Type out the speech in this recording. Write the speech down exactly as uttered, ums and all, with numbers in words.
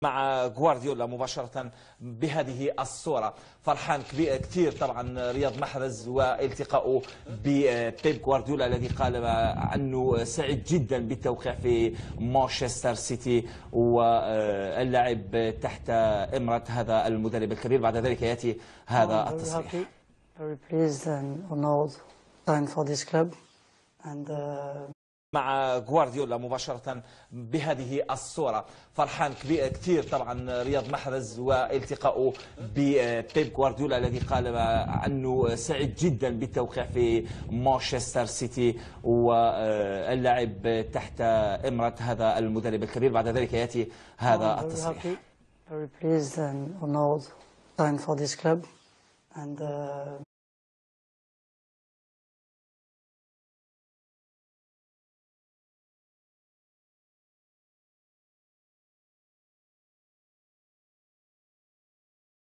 مع غوارديولا مباشرة بهذه الصورة. فرحان كثير طبعا رياض محرز والتقاؤه ببيب غوارديولا الذي قال أنه سعيد جدا بالتوقيع في مانشستر سيتي واللعب تحت إمرة هذا المدرب الكبير. بعد ذلك يأتي هذا التصريح. مع غوارديولا مباشرة بهذه الصورة. فرحان كثير طبعا رياض محرز والتقاؤه ببيب غوارديولا الذي قال أنه سعيد جدا بالتوقيع في مانشستر سيتي واللعب تحت إمرة هذا المدرب الكبير. بعد ذلك يأتي هذا التصريح.